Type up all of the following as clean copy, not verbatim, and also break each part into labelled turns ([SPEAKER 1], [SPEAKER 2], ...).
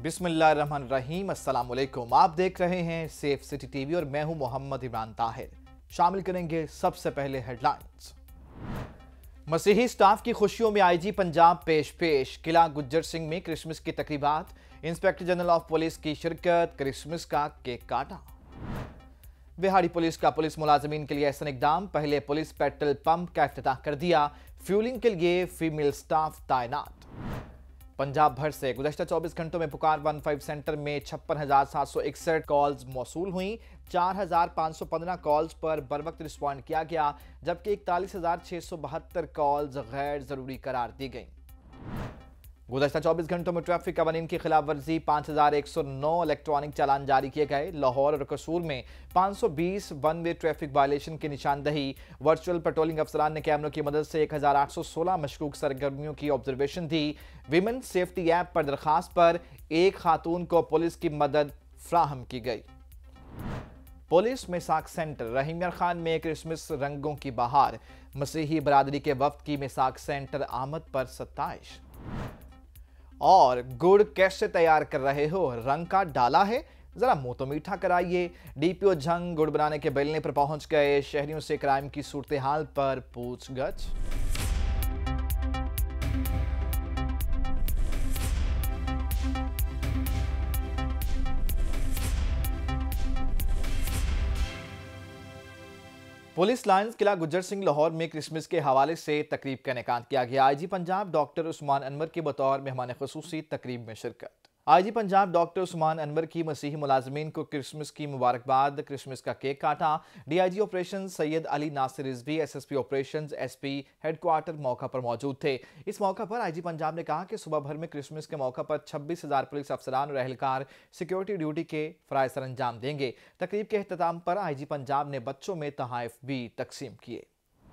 [SPEAKER 1] बिस्मिल्लाहिर्रहमानिर्रहीम। अस्सलाम वालेकुम। आप देख रहे हैं सेफ सिटी टीवी और मैं हूं मोहम्मद इमरान ताहिर। शामिल करेंगे सबसे पहले हेडलाइंस। मसीही स्टाफ की खुशियों में आईजी पंजाब पेश किला गुज्जर सिंह में क्रिसमस की तकरीबात, इंस्पेक्टर जनरल ऑफ पुलिस की शिरकत, क्रिसमस का केक काटा। बिहाड़ी पुलिस का पुलिस मुलाजमीन के लिए एहसन इकदाम, पहले पुलिस पेट्रोल पंप का इफ्तिताह कर दिया, फ्यूलिंग के लिए फीमेल स्टाफ तैनात। पंजाब भर से गुज़श्ता 24 घंटों में पुकार 15 सेंटर में 56,761 कॉल्स मौसूल हुई। 4,515 कॉल्स पर बर वक्त रिस्पॉन्ड किया गया, जबकि 41,672 कॉल्स गैर जरूरी करार दी गई। गुज़श्ता 24 घंटों में ट्रैफिक कवानीन की खिलाफ वर्जी 5,109 इलेक्ट्रॉनिक चालान जारी किए गए। लाहौर और कसूर में 520 वन वे ट्रैफिक वायलेशन की निशानदही। वर्चुअल पेट्रोलिंग अफसरान ने कैमरों की मदद से 1,816 मशकूक सरगर्मियों की ऑब्जर्वेशन दी। विमेन सेफ्टी ऐप पर दरखास्त पर एक खातून को पुलिस की मदद फ्राहम की गई। पुलिस मिसाक सेंटर रहीम यार खान में क्रिसमस रंगों की बहार, मसीही बरादरी के वफ्द की मिसाक सेंटर आमद पर सत्ताइश। और गुड़ कैसे तैयार कर रहे हो, रंग का डाला है, जरा मुंह तो मीठा कराइए। डीपीओ झंग गुड़ बनाने के बेलने पर पहुंच गए, शहरियों से क्राइम की सूरत हाल पर पूछगछ। पुलिस लाइन्स किला गुज्जर सिंह लाहौर में क्रिसमस के हवाले से तकरीब का इनेकाद किया गया। आईजी पंजाब डॉक्टर उस्मान अनवर के बतौर मेहमान खुसूसी तकरीब में शिरकत। आईजी पंजाब डॉक्टर उस्मान अनवर की मसीही मुलाजमीन को क्रिसमस की मुबारकबाद, क्रिसमस का केक काटा। DIG operation Syed Ali Nasir Rizvi, SSP operations SP headquarter मौका पर मौजूद थे। इस मौका पर आईजी पंजाब ने कहा कि सुबह भर में क्रिसमस के मौका पर 26,000 पुलिस अफसरान और एहलकार सिक्योरिटी ड्यूटी के फराइज सर अंजाम देंगे। तकरीब के अख्ताम पर आईजी पंजाब ने बच्चों में तोहफे भी तकसीम किए।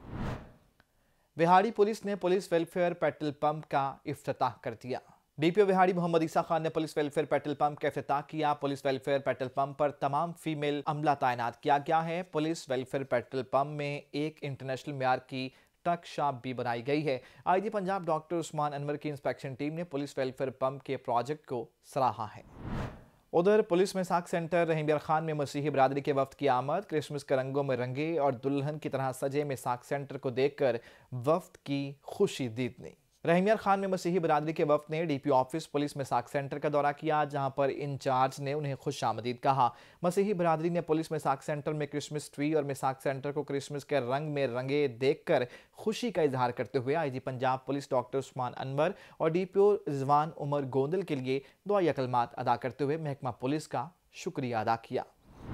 [SPEAKER 1] बिहाड़ी पुलिस ने पुलिस वेलफेयर पेट्रोल पंप का इफ्तिताह कर दिया। डीपीओ बिहाड़ी मोहम्मद ईसा खान ने पुलिस वेलफेयर पेट्रोल पंप का इफ्तिताह किया। पुलिस वेलफेयर पेट्रोल पंप पर तमाम फीमेल अमला तैनात किया गया है। पुलिस वेलफेयर पेट्रोल पंप में एक इंटरनेशनल मेयार की ट्रक शॉप भी बनाई गई है। आईजी पंजाब डॉक्टर उस्मान अनवर की इंस्पेक्शन टीम ने पुलिस वेलफेयर पंप के प्रोजेक्ट को सराहा है। उधर पुलिस मिसाक सेंटर रहीम यार खान में मसीही बरादरी के वफ्द की आमद, क्रिसमस के रंगों में रंगे और दुल्हन की तरह सजे मिसाक सेंटर को देखकर वफ्द की खुशी दीदनी। रहीम यार खान में मसीही बरादरी के वफ्द ने DPO office police Misaq centre का दौरा किया, जहां पर इंचार्ज ने उन्हें खुश आमदीद कहा। मसीही बरादरी ने पुलिस मिसाक सेंटर में क्रिसमस ट्री और मिसाक सेंटर को क्रिसमस के रंग में रंगे देखकर खुशी का इजहार करते हुए IG Punjab police doctor Usman Anwar और डीपीओ रिजवान उमर गोंदल के लिए दुआई कलमात अदा करते हुए महकमा पुलिस का शुक्रिया अदा किया।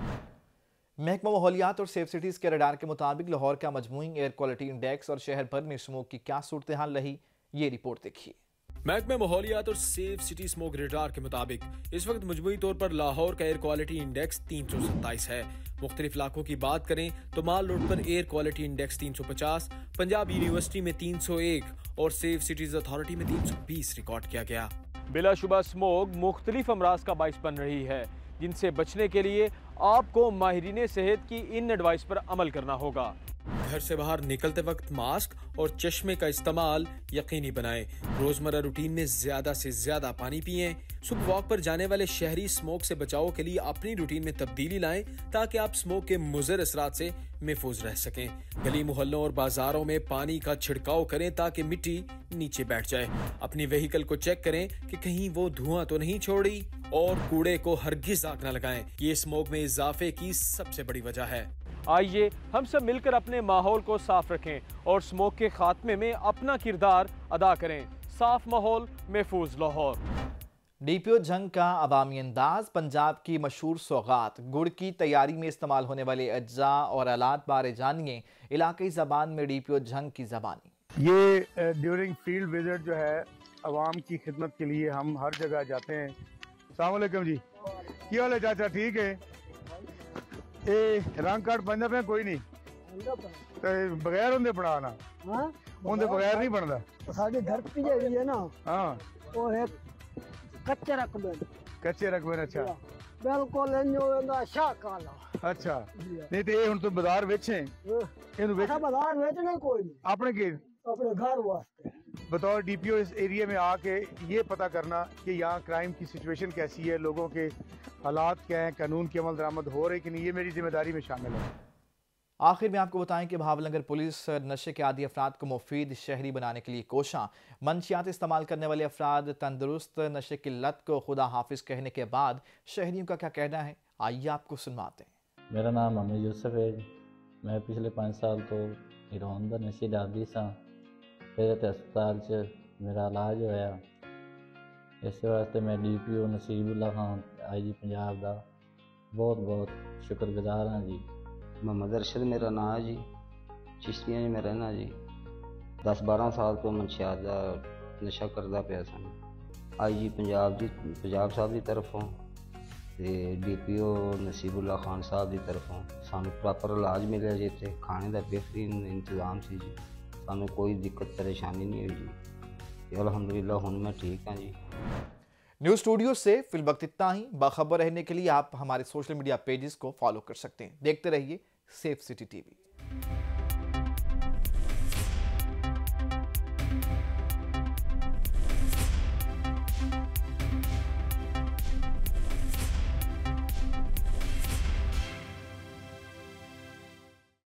[SPEAKER 1] महकमा माहौलियात और सेफ सिटीज के रडार के मुताबिक लाहौर का मजमूई एयर क्वालिटी इंडेक्स और शहर भर में स्मोक की क्या सूरत हाल रही, ये रिपोर्ट देखिए।
[SPEAKER 2] महकमा माहौलियात और सेफ सिटी स्मोक रडार के मुताबिक इस वक्त मजमूई तौर पर लाहौर का एयर क्वालिटी इंडेक्स 327 है। मुख्तलिफ इलाकों की बात करें तो माल रोड पर air quality index 350, Punjab university में 301 और सेफ सिटीज अथॉरिटी में 320 रिकॉर्ड किया गया। बिलाशुबा स्मोक मुख्तलिफ अमराज का बाइस बन रही है, जिनसे बचने के लिए आपको माहिरीन सेहत की इन एडवाइस पर अमल करना होगा। घर से बाहर निकलते वक्त मास्क और चश्मे का इस्तेमाल यकीनी बनाएं। रोजमर्रा रूटीन में ज्यादा से ज्यादा पानी पिएं। सुबह वॉक पर जाने वाले शहरी स्मोक से बचाव के लिए अपनी रूटीन में तब्दीली लाएं, ताकि आप स्मोक के मुज़र असरात से महफूज रह सकें। गली मोहल्लों और बाजारों में पानी का छिड़काव करें ताकि मिट्टी नीचे बैठ जाए। अपनी व्हीकल को चेक करें कि कहीं वो धुआं तो नहीं छोड़ रही, और कूड़े को हरगिज आग न लगाएं। ये स्मोक में इजाफे की सबसे बड़ी वजह है। आइए हम सब मिलकर अपने माहौल को साफ रखें और स्मोक के खात्मे में अपना किरदार अदा करें। साफ माहौल, महफूज लाहौर।
[SPEAKER 1] डीपीओ झंग का अवामी अंदाज, पंजाब की मशहूर सौगात, गुड़ की तैयारी में इस्तेमाल होने वाले अज्जा और आलात बारे जानिए इलाकाई जबान में डीपीओ झंग की जबानी।
[SPEAKER 3] ये ड्यूरिंग फील्ड विजिट जो है अवाम की खिदमत के लिए हम हर जगह जाते हैं। अस्सलाम वालेकुम जी, क्या हाल है चाचा? ठीक है। रंग कार्ड बनता पे कोई नहीं बगैर उनके बनाना, उनके बगैर नहीं बनता।
[SPEAKER 4] साडी धरती जी है ना,
[SPEAKER 3] हाँ
[SPEAKER 4] वो है कच्चे रकबे।
[SPEAKER 3] कच्चे रकबे। अच्छा,
[SPEAKER 4] बिल्कुल इंजो शाह काला।
[SPEAKER 3] अच्छा, नहीं तो ये हुन तो बाजार बेचे, इनु बेच
[SPEAKER 4] बाजार बेचना कोई नहीं,
[SPEAKER 3] अपने के
[SPEAKER 4] अपने घर वास्ते।
[SPEAKER 3] बतौर डीपीओ इस एरिया में आके ये पता करना कि यहाँ क्राइम की सिचुएशन कैसी है, लोगों के हालात क्या हैं, कानून की अमल दरामद हो रही कि नहीं, ये मेरी जिम्मेदारी में शामिल है।
[SPEAKER 1] आखिर में आपको बताएं कि भावलंगर पुलिस नशे के आदी अफराद को मुफीद शहरी बनाने के लिए कोशां। मंशियात इस्तेमाल करने वाले अफराद तंदुरुस्त, नशे की लत को खुदा हाफिज कहने के बाद शहरियों का क्या कहना है, आइए आपको सुनवाते हैं।
[SPEAKER 5] मेरा नाम मोहम्मद यूसुफ है। मैं पिछले 5 साल तो हीरोइन दा नशे दा आदी सां। फिर अस्पताल च मेरा इलाज होया। इस वास्ते मैं डीपीओ नसीबुल्ला खान IG पंजाब दा बहुत बहुत शुक्रगुजार हाँ जी।
[SPEAKER 6] मोहम्मद अरशद मेरा नाम है जी, चिश्तियां में रहना जी। 10-12 साल तो मनशियात का नशा करता पाया सन। IG पंजाब साहब की तरफों ते DPO नसीबुल्ला खान साहब की तरफों सानू प्रॉपर इलाज मिले जी, ते खाने का बेहतरीन इंतजाम सी जी, सानू कोई दिक्कत परेशानी नहीं हुई जी। अल्हम्दुलिल्लाह हुण मैं ठीक हाँ जी।
[SPEAKER 1] न्यूज़ स्टूडियो से फिलवक्त इतना ही। बाखबर रहने के लिए आप हमारे सोशल मीडिया पेजेस को फॉलो कर सकते हैं। देखते रहिए सेफ सिटी TV।